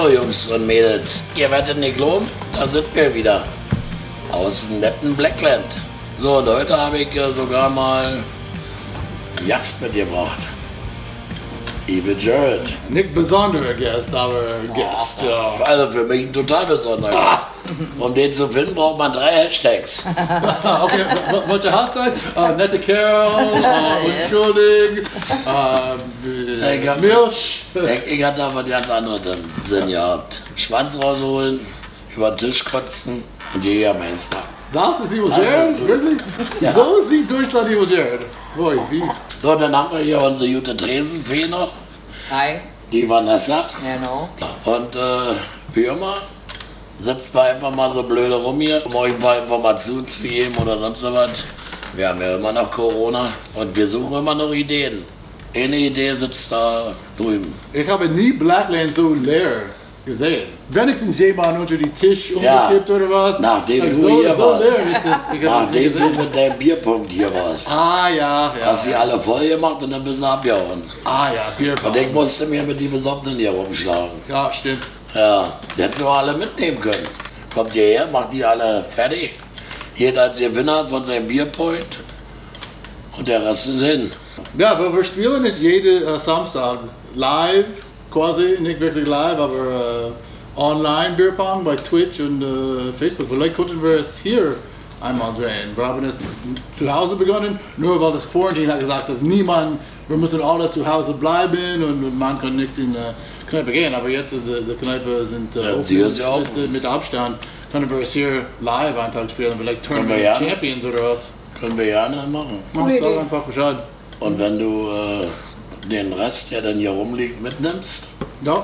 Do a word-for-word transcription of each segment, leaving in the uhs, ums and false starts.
So, Jungs und Mädels, ihr werdet nicht glauben, da sind wir wieder. Aus dem netten Blackland. So, und heute habe ich äh, sogar mal Gast mitgebracht. Evil Jared. Nicht besonderer Gast, aber Gast, oh, ja. Also für mich ein total besonderer Gast. Um den zu finden, braucht man drei Hashtags. Okay, was du hast sein? Uh, nette Kerl, uh, Yes. unschuldig, uh, Ich hab- Milch. Ich, ich hatte aber ganz andere Sinn gehabt. Schwanz rausholen, über den Tisch kotzen und Jägermeister. Das ist Evil Das ist Jared? so. Wirklich? Ja. So sieht Deutschland Evil Jared. Boy, wie? So, dann haben wir hier unsere gute Tresenfee noch, Hi, die Vanessa. genau. Und äh, wie immer sitzen wir einfach mal so blöde rum hier, um euch ein paar Informationen zu geben oder sonst was. Wir haben ja immer noch Corona und wir suchen immer noch Ideen. Eine Idee sitzt da drüben. Ich habe nie Blackland so leer gesehen. Wenigstens jemand unter die Tisch Ja. umgekippt oder was. Nachdem Also du so, hier so warst. leer ist es. Ich habe es nie Nachdem du gesehen. mit deinem Bierpunkt hier warst, Ah ja, ja. hast du sie alle voll gemacht und dann bist du abgehauen. Ah ja, Bierpong. Und ich musste mir mit die Besoffenen hier rumschlagen. Ja, stimmt. Ja, die hättest du auch alle mitnehmen können. Kommt hierher, macht die alle fertig. Jeder als Gewinner von seinem Bierpoint und der Rest ist hin. Ja, aber wir spielen ist jeden äh, Samstag live, quasi, nicht wirklich live, aber äh, online Bierpong bei Twitch und äh, Facebook. Vielleicht könnten wir es hier einmal drehen. Wir haben es zu Hause begonnen, nur weil das Quarantin hat gesagt, dass niemand, wir müssen alle zu Hause bleiben und man kann nicht in äh, Kneipe gehen. Aber jetzt ist die, die Kneipe sind äh, Ja, offen, die ist ja mit, offen. mit Abstand. Können wir es hier live einen Tag spielen, vielleicht Tournament wir ja. Champions oder was. Können wir gerne machen. Ja, Coole sag Idee. einfach Bescheid. Und wenn du äh, den Rest, der dann hier rumliegt, mitnimmst, Ja.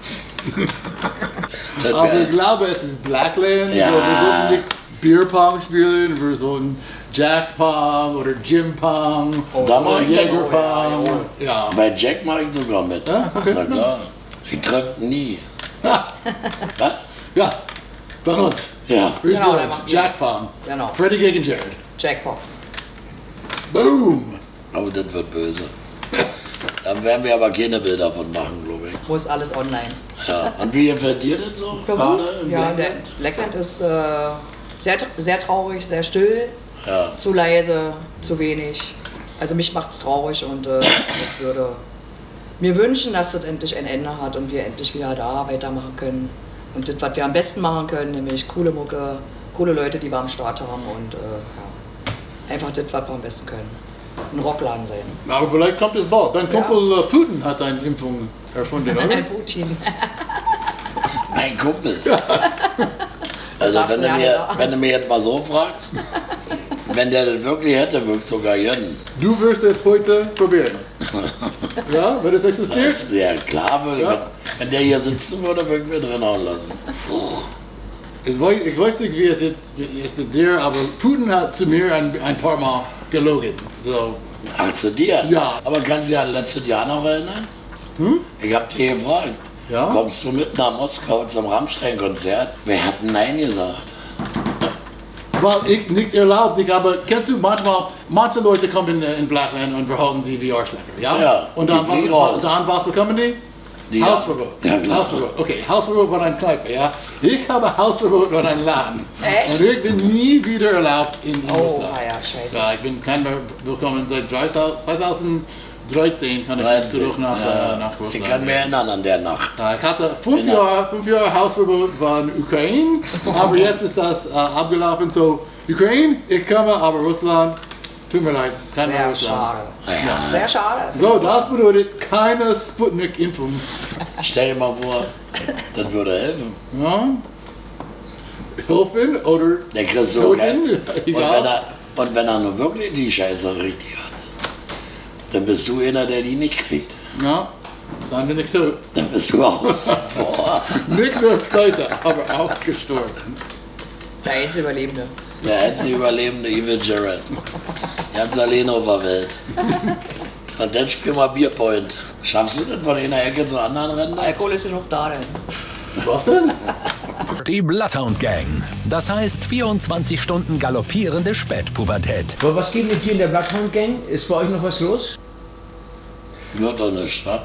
das Aber ich wär, glaube, es ist Blackland. Ja. So, wir sollten nicht Bierpong spielen, wir sollten Jackpong oder Gympong Da oder mach ich Jägerpong. Ja. bei Jack mache ich sogar mit. Ja, okay. Na klar, ich treffe nie. Was? Ja, dann uns. Ja, Wir Genau, der spielen macht Jackpong. Genau. Freddy gegen Jared. Jackpot. Boom! aber das wird böse. Dann werden wir aber keine Bilder von machen, glaube ich. Muss alles online. Ja. Und wie gefällt dir das so? Gerade im Ja, der Blackland? Blackland ist äh, sehr, sehr traurig, sehr still, Ja. zu leise, zu wenig. Also mich macht es traurig und äh, ich würde mir wünschen, dass das endlich ein Ende hat und wir endlich wieder da weitermachen können. Und das, was wir am besten machen können, nämlich coole Mucke, coole Leute, die wir am Start haben und äh, ja, einfach das, was wir am besten können. Ein Rockladen sein. Aber vielleicht kommt es bald. Dein Ja. Kumpel äh, Putin hat eine Impfung erfunden, oder? Ein Putin. Mein Kumpel. Also Darfst wenn du, du ja mir, nicht. wenn du mir jetzt mal so fragst, wenn der das wirklich hätte, würde ich sogar gönnen. Du wirst es heute probieren. Ja, wenn es existiert? Das, ja klar, würde, Ja. wenn, wenn der hier sitzen würde, würde ich mir drin hauen lassen. Ich weiß, ich weiß nicht, wie es ist, wie es mit dir, aber Putin hat zu mir ein, ein paar Mal gelogen. So. Ach, zu dir? Ja. Aber kannst du dich an letztes Jahr noch erinnern? Hm? Ich hab dich gefragt. Ja? Kommst du mit nach Moskau zum Rammstein-Konzert? Wer hat Nein gesagt? Weil ich nicht erlaubt, ich aber kennst du manchmal, manche Leute kommen in, in Blackland und behalten sie wie Arschlecker, ja? Ja, Und dann, die fliegen was, raus. dann was bekommen die? Die- Hausverbot. Ja, klar. Hausverbot. Okay, Hausverbot von einer Kneipe, ja? Ich habe Hausverbot von einem Laden. Echt? Und ich bin nie wieder erlaubt in Oh, Russland. ja, scheiße. Ja, ich bin kein mehr willkommen seit zweitausenddreizehn kann ich dreizehn. zurück nach, Ja. äh, nach Russland. Ich kann mich erinnern an der Nacht. Ja, ich hatte fünf Genau. Jahre, fünf Jahre Hausverbot von Ukraine, aber jetzt ist das äh, abgelaufen. So, Ukraine, ich komme, aber Russland, tut mir leid, kein Sehr Russland. schade. Ja. Sehr schade. So, das bedeutet keine Sputnik-Impfung. Stell dir mal vor, das würde helfen. Ja? Helfen oder Der kriegst du Toten, Geld. Und wenn, egal. er, und wenn er nur wirklich die Scheiße richtig hat, dann bist du einer, der die nicht kriegt. Ja, dann bin ich so. Dann bist du außen vor. Nicht nur pleite, aber auch gestorben. Der einzige Überlebende. Der einzige überlebende Evil Jared. Ganz alleine auf der Welt. Und dann spiel mal Bierpoint. Schaffst du das von einer Ecke zur anderen rennen? Alkohol ist ja noch da denn. Was denn? Die Bloodhound Gang. Das heißt vierundzwanzig Stunden galoppierende Spätpubertät. Aber was geht mit dir in der Bloodhound Gang? Ist bei euch noch was los? Wird doch nicht, wa?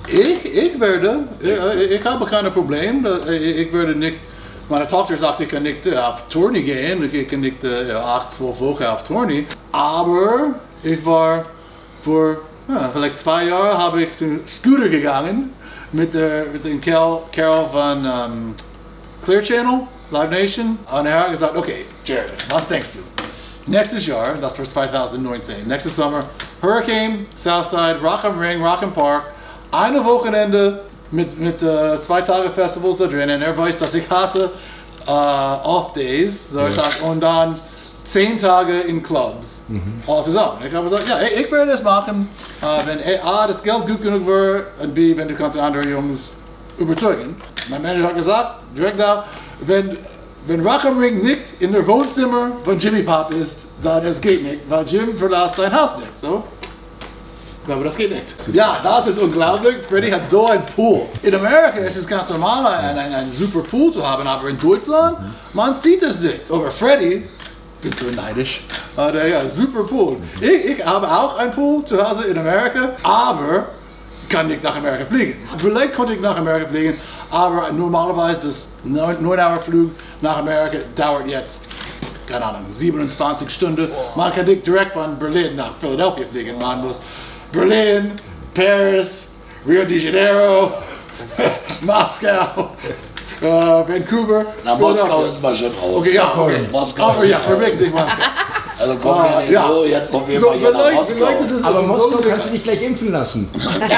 Ich, ich werde, ich, ich habe kein Problem, ich werde nicht, meine Tochter sagt, ich kann nicht auf Tournee gehen, ich kann nicht acht, zwölf Wochen auf Tournee, aber ich war vor ja, vielleicht zwei Jahren habe ich zum Scooter gegangen mit, der, mit dem Kerl, Kerl von um, Clear Channel, Live Nation, und er hat gesagt, okay, Jared, was denkst du? Nächstes Jahr, das war zwanzig neunzehn, nächstes Sommer, Hurricane, Southside, Rock am Ring, Rock am Park, eine Wochenende mit, mit uh, zwei Tage Festivals da drin, und er weiß, dass ich hasse uh, Off-Days, so ich sag, und dann zehn Tage in Clubs, mhm. all zusammen. Ich habe gesagt, ja, ich, ich werde das machen, uh, wenn A, das Geld gut genug wird, und B, wenn du kannst andere Jungs überzeugen. Mein Manager hat gesagt, direkt da, wenn Wenn Rock am Ring nicht in der Wohnzimmer von Jimmy Pop ist, dann das geht nicht, weil Jim verlässt sein Haus nicht. So? Ich glaube, das geht nicht. Ja, das ist unglaublich. Freddy hat so einen Pool. In Amerika ist es ganz normal, einen, einen, einen super Pool zu haben, aber in Deutschland, man sieht es nicht. Aber Freddy, ich bin so neidisch, hat ja super Pool. Ich, ich habe auch einen Pool zu Hause in Amerika, aber kann nicht nach Amerika fliegen. Vielleicht konnte ich nach Amerika fliegen, aber normalerweise das neun Uhr Flug nach Amerika dauert jetzt, keine Ahnung, siebenundzwanzig Stunden. Man kann nicht direkt von Berlin nach Philadelphia fliegen. Man muss Berlin, Paris, Rio de Janeiro, Moskau, äh, Vancouver. Na, Moskau ist mal schon raus. Okay, ja, okay. Moskau. Aber ja, verrückt nicht Moskau. Also komm ja nicht ja. so, jetzt auf jeden So, Fall hier nach Moskau. Es, aber es Moskau so kannst du dich gleich impfen lassen.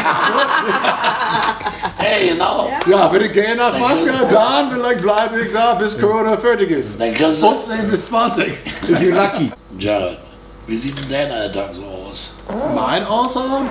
Hey, genau. Ja, wenn ich gehe nach Moskau, dann vielleicht bleibe ich da, bis Corona fertig ist. Dann kriegst du fünfzehn bis zwanzig. If you're lucky. Jared, wie sieht denn dein Alltag so aus? Mein Alltag?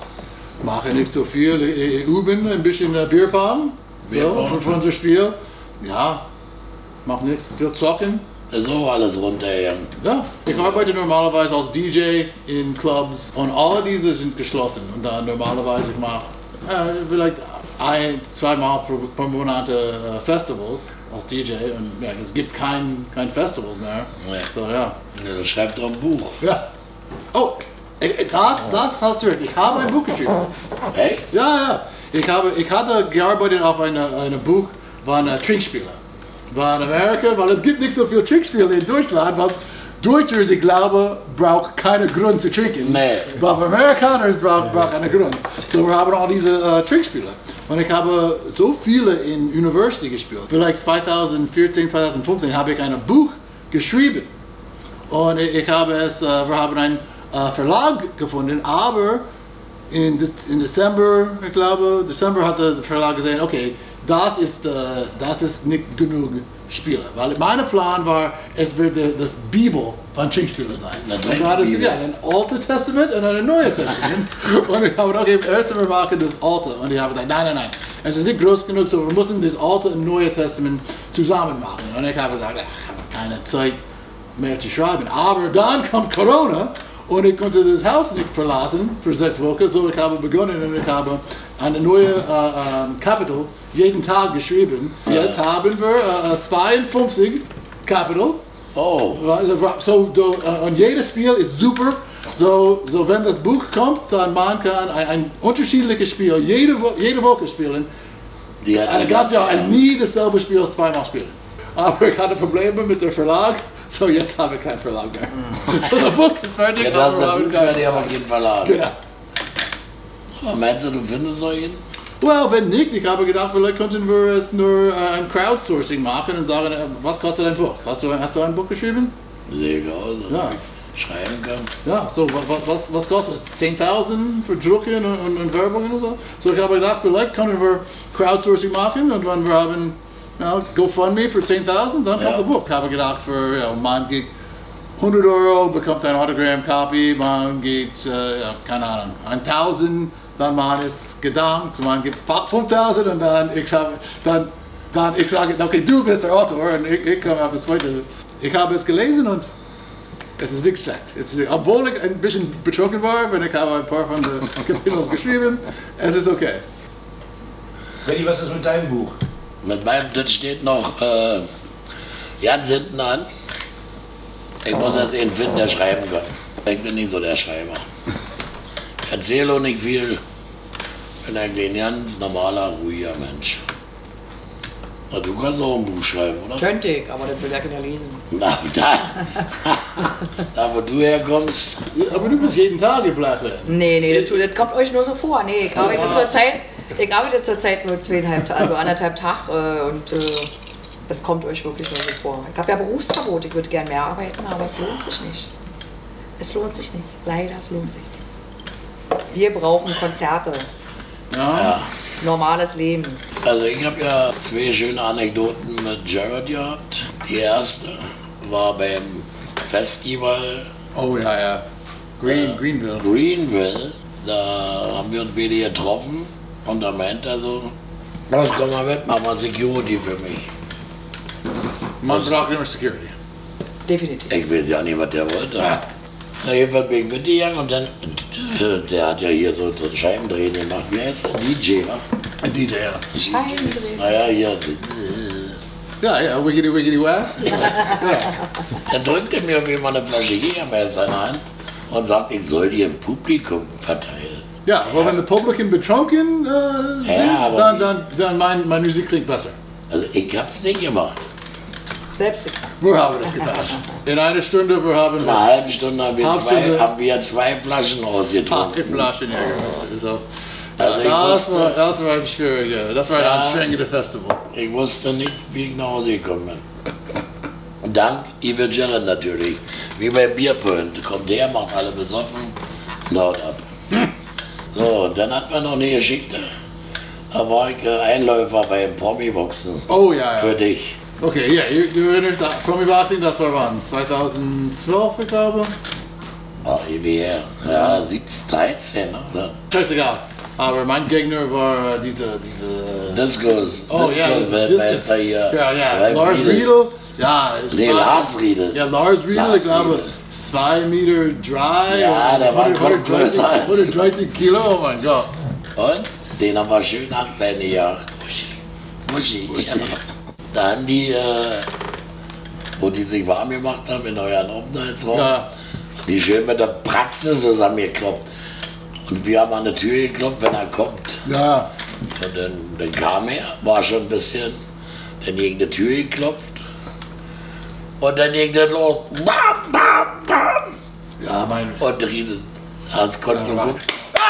Mache nicht so viel. Ich übe ein bisschen Bierpong. So, für unser Spiel. Ja, mach nichts. Viel zocken. Ist auch alles runtergegangen. Ja, ich arbeite normalerweise als D J in Clubs und alle diese sind geschlossen. Und dann normalerweise ich mache äh, vielleicht ein, zweimal pro, pro Monat äh, Festivals als D J und ja, es gibt kein, kein Festivals mehr. Ja. So ja. Ja, du schreibst doch ein Buch. Ja. Oh, das, das hast du recht. Ich habe ein Buch geschrieben. Hey? Ja, ja. Ich, habe, ich hatte gearbeitet auf einem eine Buch von uh, Trinkspielen. War in Amerika, weil es gibt nicht so viel Trinkspiele in Deutschland, weil Deutscher, ich glaube, braucht keinen Grund zu trinken. Nee. Aber Amerikaner brauchen brauch einen Grund. So wir haben all diese uh, Trinkspiele. Und ich habe so viele in University gespielt. Vielleicht zwanzig vierzehn, zwanzig fünfzehn habe ich ein Buch geschrieben. Und ich, ich habe es, uh, wir haben einen uh, Verlag gefunden, aber in, in Dezember, ich glaube, Dezember hat der Verlag gesehen, okay, das ist, uh, das ist nicht genug Spiele. Weil mein Plan war, es wird das Bibel von Trinkspielen sein. Und da es gibt ja ein Altes Testament und ein Neues Testament. Und ich habe okay, erst wir machen das Alte. Und ich habe gesagt, nein, nein, nein, es ist nicht groß genug, so wir müssen das Alte und Neue Testament zusammen machen. Und ich habe gesagt, ich habe keine Zeit mehr zu schreiben. Aber dann kommt Corona. Und ich konnte das Haus nicht verlassen für sechs Wochen, so ich habe begonnen und ich habe eine neue äh, äh, Kapitel jeden Tag geschrieben. Jetzt haben wir äh, zweiundfünfzig Kapitel. Oh. So, do, uh, und jedes Spiel ist super. So, so wenn das Buch kommt, dann man kann ein, ein unterschiedliches Spiel jede, Wo jede Woche spielen. Die hat ein ganzes Jahr und nie dasselbe Spiel zweimal spielen. Aber ich hatte Probleme mit dem Verlag. So, jetzt habe ich keinen Verlag mehr. Mm. So, das Buch ist fertig. Jetzt hast du ein Buch fertig, aber keinen Verlag. Genau. Aber meinst du, du findest so ihn? Well, wenn nicht, ich habe gedacht, vielleicht könnten wir es nur äh, ein Crowdsourcing machen und sagen, äh, was kostet ein Buch? Hast du, hast du ein Buch geschrieben? Sehe ich aus, ja. Ich schreiben kann. Ja, so, was, was, was kostet es? zehntausend für Drucken und, und, und Werbung und so? So, ich habe gedacht, vielleicht können wir Crowdsourcing machen und wenn wir haben, ja, GoFundMe für zehntausend, dann kommt ja. das Buch. Ich habe gedacht, für, ja, man geht hundert Euro, bekommt ein Autogramm-Copy, man geht, äh, ja, keine Ahnung, tausend, dann man ist gedankt, man gibt fünftausend und dann ich habe, dann, dann ich sage, okay, du bist der Autor und ich, ich komme auf das zweite. Ich habe es gelesen und es ist nicht schlecht. Es ist, obwohl ich ein bisschen betrunken war, wenn ich habe ein paar von den Kapiteln geschrieben, es ist okay. Freddy, was ist mit deinem Buch? Mit meinem, das steht noch äh, ganz hinten an. Ich muss jetzt einen finden, der schreiben kann. Ich bin nicht so der Schreiber. Ich erzähle auch nicht viel. bin eigentlich ein ganz normaler, ruhiger Mensch. Na, du kannst auch ein Buch schreiben, oder? Könnte ich, aber das will ja keiner lesen. Na, da, da wo du herkommst, Aber du bist jeden Tag im Blattland. Nee, nee, das, tut- das kommt euch nur so vor. Nee, ich arbeite Ja. zurzeit, ich arbeite zurzeit nur zweieinhalb, Ta- also anderthalb Tag äh, und äh, das kommt euch wirklich nur so vor. Ich habe ja Berufsverbot, ich würde gern mehr arbeiten, aber es lohnt sich nicht. Es lohnt sich nicht. Leider, es lohnt sich nicht. Wir brauchen Konzerte, Ja. ja. normales Leben. Also ich habe ja zwei schöne Anekdoten mit Jared gehabt. Die erste war beim Festival Oh ja, ja. Green, Greenville. Greenville. Da haben wir uns beide getroffen und da meint er so, los, komm mal mit, mach mal Security für mich. Man braucht immer Security. Definitiv. Ich weiß ja nicht, was der wollte. Na, jedenfalls bin ich mitgegangen und dann, der hat ja hier so, so Scheibendrehen gemacht. Wie heißt der? D J, wa? Ein D J, ja. Scheibendrehen. Naja, hier. Ja, ja, wiggity, wiggity, west. Ja. Dann drückte mir auf einmal eine Flasche Jägermeister in die Hand und sagte, ich soll die im Publikum verteilen. Ja, aber wenn die Publikum betrunken äh, sind, aber dann, wie- dann, dann mein, meine Musik klingt besser. Also ich hab's nicht gemacht. Selbst. Wir haben das getan. In einer Stunde, wir haben In einer was- halben Stunde haben wir, Halbe zwei, Stunde. haben wir zwei Flaschen zwei ausgetrunken. Flaschen Jägermeister. So. Also ich das, war, wusste, das war ein schwieriger, das war ein Ja. anstrengendes Festival. ich wusste nicht, wie ich nach Hause gekommen bin. Und dank Evil Jared natürlich. Wie beim Bierpoint. Kommt her, macht alle besoffen und haut ab. So, und dann hatten wir noch eine Geschichte. Da war ich äh, Einläufer beim Promi-Boxen. Oh ja, Für ja. dich. Okay, ja, du du erinnerst dich, Promi Boxing, das war wann? zweitausendzwölf, ich glaube? Ah, ewig her. Ja, siebzehn, dreizehn, oder? Scheißegal. Aber mein Gegner war äh, diese, diese... Discos. Oh ja, Discos, das Weltmeister hier. Ja, ja, Ralf Lars Riedel. Riedel. Ja, es Nee, war- Lars Riedel. Ja, Lars Riedel, Lars ich glaube, Riedel. zwei Meter drei. Ja, der war hundert- größer als- hundertdreißig Kilo, oh mein Gott. Und den haben wir schön Angst gejagt. Muschi. Muschi. Da haben die, äh, wo die sich warm gemacht haben in euren Aufenthaltsraum, Ja, die schön mit der Praxe zusammengekloppt. Und wir haben an die Tür geklopft, wenn er kommt. ja. Und dann, dann kam er, war schon ein bisschen, dann gegen die Tür geklopft. Und dann ging das los. Bam, bam, bam. Ja, mein... Und Riedel, das konntest du Ja, gut.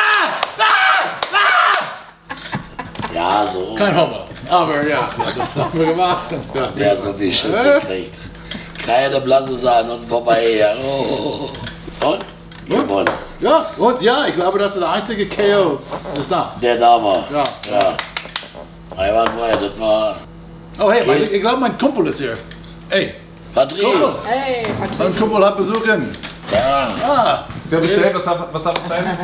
Ja, so. Kein Homo. Aber ja, das haben wir gemacht. Ja. Der hat so viel Schiss gekriegt. Keine blasse Sache an uns vorbei. Ja. Oh. Und? Gewonnen. Ja, und ja, ich glaube, das war der einzige K O des Nachts. Der da war. Ja. Ja. Einwandfrei, das war Oh hey, mein, ich glaube, mein Kumpel ist hier. Ey, Patrice. Kumpel. Hey, Mein Patrick. Kumpel hat besuchen. Ja, Ah, Sehr bestellt, was darf, was darf es sein?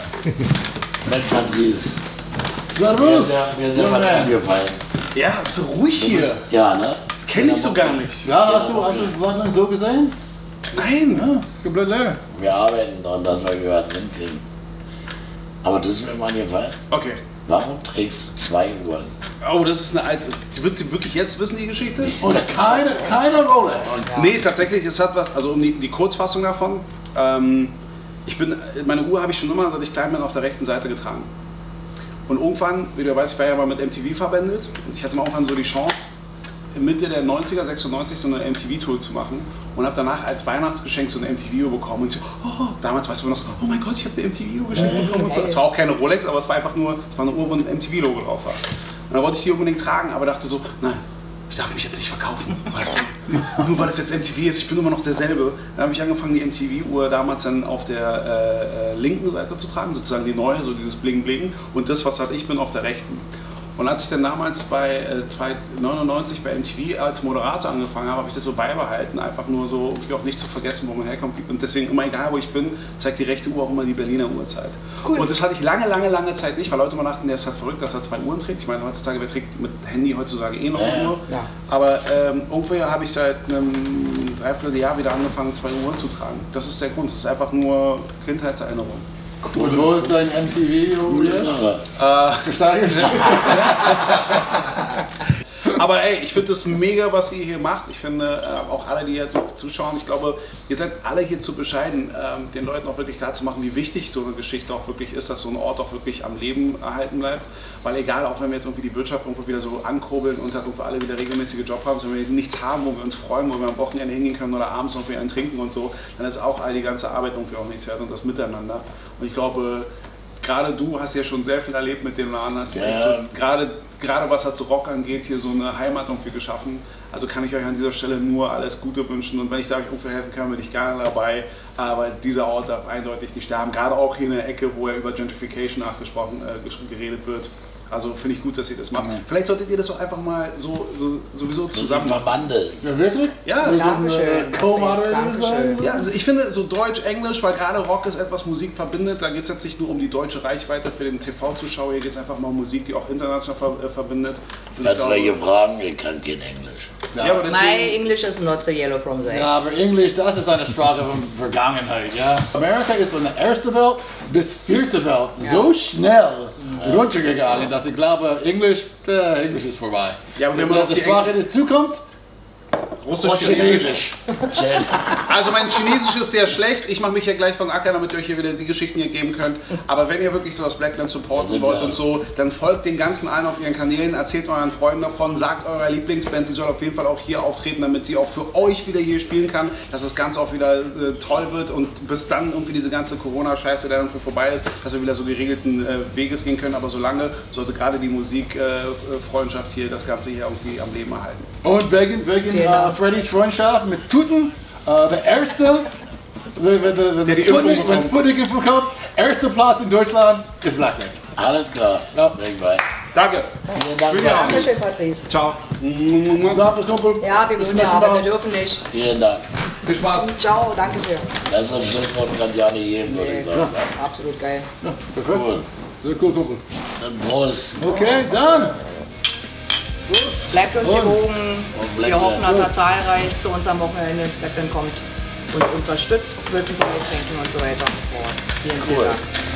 mit Patrice. Wir Servus. sind, wir sind mal angefallen. Ja, ist so ruhig hier. Ja, ne? Das kenne ich so gar nicht. Ja, hast du, hast du London so gesehen? Nein. Ja, komplett leer. Wir arbeiten daran, dass wir gehört hinkriegen. Aber das ist mir mal gefallen. Okay. Warum trägst du zwei Uhren? Oh, das ist eine alte. Wird sie wirklich jetzt wissen, die Geschichte? Und keine, keine Rolex. Nee, tatsächlich, es hat was, also um die, die Kurzfassung davon. Ähm, ich bin, meine Uhr habe ich schon immer, seit ich klein bin, auf der rechten Seite getragen. Und irgendwann, wie du weißt, ich war ja mal mit M T V verbändelt. Und ich hatte mal irgendwann so die Chance, Mitte der neunziger, sechsundneunzig, so eine M T V-Tour zu machen. Und habe danach als Weihnachtsgeschenk so eine M T V-Uhr bekommen. Und ich so, oh, damals weißt du noch so, oh mein Gott, ich habe eine M T V-Uhr geschenkt bekommen. Und so. Es war auch keine Rolex, aber es war einfach nur, es war eine Uhr, wo ein M T V-Logo drauf war. Und dann wollte ich die unbedingt tragen, aber dachte so, nein, ich darf mich jetzt nicht verkaufen, weißt du? Nur weil es jetzt M T V ist, ich bin immer noch derselbe. Dann habe ich angefangen, die M T V-Uhr damals dann auf der äh, linken Seite zu tragen, sozusagen die neue, so dieses Bling-Bling. Und das, was halt ich bin, auf der rechten. Und als ich dann damals bei äh, neunundneunzig bei M T V als Moderator angefangen habe, habe ich das so beibehalten, einfach nur so, irgendwie auch nicht zu vergessen, wo man herkommt. Und deswegen immer, egal wo ich bin, zeigt die rechte Uhr auch immer die Berliner Uhrzeit. Cool. Und das hatte ich lange, lange, lange Zeit nicht, weil Leute immer dachten, der ist halt verrückt, dass er zwei Uhren trägt. Ich meine, heutzutage, wer trägt mit Handy heutzutage eh noch Ja, eine ja. Uhr. Ja. Aber ähm, irgendwo habe ich seit einem Dreivierteljahr wieder angefangen, zwei Uhren zu tragen. Das ist der Grund, das ist einfach nur Kindheitserinnerung. Und wo ist dein M T V Gute jetzt? Sache. Äh, Gesteigert? Aber ey, ich finde das mega, was ihr hier macht. Ich finde äh, auch alle, die hier so zuschauen, ich glaube, ihr seid alle hier zu bescheiden, ähm, den Leuten auch wirklich klar zu machen, wie wichtig so eine Geschichte auch wirklich ist, dass so ein Ort auch wirklich am Leben erhalten bleibt. Weil egal, auch wenn wir jetzt irgendwie die Wirtschaft irgendwo wieder so ankurbeln und halt irgendwo alle wieder regelmäßige Job haben, wenn wir nichts haben, wo wir uns freuen, wo wir am Wochenende hingehen können oder abends noch wieder einen trinken und so, dann ist auch all die ganze Arbeit irgendwie auch nichts wert und das Miteinander. Und ich glaube, gerade du hast ja schon sehr viel erlebt mit dem Laden, hast ja, ja. So, gerade, gerade was halt so Rock angeht, hier so eine Heimat irgendwie geschaffen. Also kann ich euch an dieser Stelle nur alles Gute wünschen und wenn ich da euch irgendwo helfen kann, bin ich gerne dabei. Aber dieser Ort darf eindeutig nicht sterben, gerade auch hier in der Ecke, wo ja über Gentrification nachgesprochen, äh, geredet wird. Also finde ich gut, dass ihr das macht. Mhm. Vielleicht solltet ihr das doch einfach mal so, so sowieso zusammen verbandeln. Ja, wirklich? Ja, Dankeschön. Co-Moderator. Ja, also ich finde so Deutsch, Englisch, weil gerade Rock ist etwas, Musik verbindet. Da geht es jetzt nicht nur um die deutsche Reichweite für den T V-Zuschauer, hier geht es einfach mal um Musik, die auch international ver äh, verbindet. Kannst du welche fragen? Ich kann kein Englisch. Ja. Ja, aber deswegen, My English is not so yellow from the Ja, aber Englisch, das ist eine Sprache von Vergangenheit, ja. Amerika ist von der ersten Welt bis vierte Welt Ja. so schnell ja. runtergegangen, dass ich glaube, Englisch, äh, Englisch ist vorbei. Ja, aber wenn man die, auf die die Sprache, die zukommt, Russisch, Chinesisch. Also mein Chinesisch ist sehr schlecht. Ich mache mich ja gleich von Acker, damit ihr euch hier wieder die Geschichten hier geben könnt. Aber wenn ihr wirklich so das Blackland supporten wollt und so, dann folgt den ganzen allen auf ihren Kanälen, erzählt euren Freunden davon, sagt eurer Lieblingsband, die soll auf jeden Fall auch hier auftreten, damit sie auch für euch wieder hier spielen kann, dass das Ganze auch wieder äh, toll wird und bis dann irgendwie diese ganze Corona-Scheiße dann irgendwie vorbei ist, dass wir wieder so geregelten äh, Weges gehen können. Aber solange sollte gerade die Musikfreundschaft äh, hier das Ganze hier irgendwie am Leben erhalten. Und wegen, wegen Genau. uh, Freddys Freundschaft mit Tuten, uh, der erste, wenn, wenn, wenn, Der die Sputnik, Impfung wenn bekommt. Sputnik Impfung kommt, erster Platz in Deutschland ist Blackland. Alles klar. Ja. Bin ich bei. Danke. Vielen Dank. Vielen Dank. Dankeschön, Patrice. Ciao. Danke, Kumpel. Ja, wir müssen ja, aber wir dürfen nicht. Vielen Dank. Viel Spaß. Ciao, danke schön. Das ist ein Schlusswort, kann ja nicht jedem, würde ich Nee, sagen. absolut geil. Ja, perfekt. Cool. Sehr cool, Kumpel. Dann Prost. Okay, dann. Bleibt uns Und- gewogen. und Wir Blackland. hoffen, dass er zahlreich zu unserem Wochenende ins Blackland kommt, uns unterstützt, wirklich bei Getränken und so weiter. Boah, vielen, vielen Cool. Dank.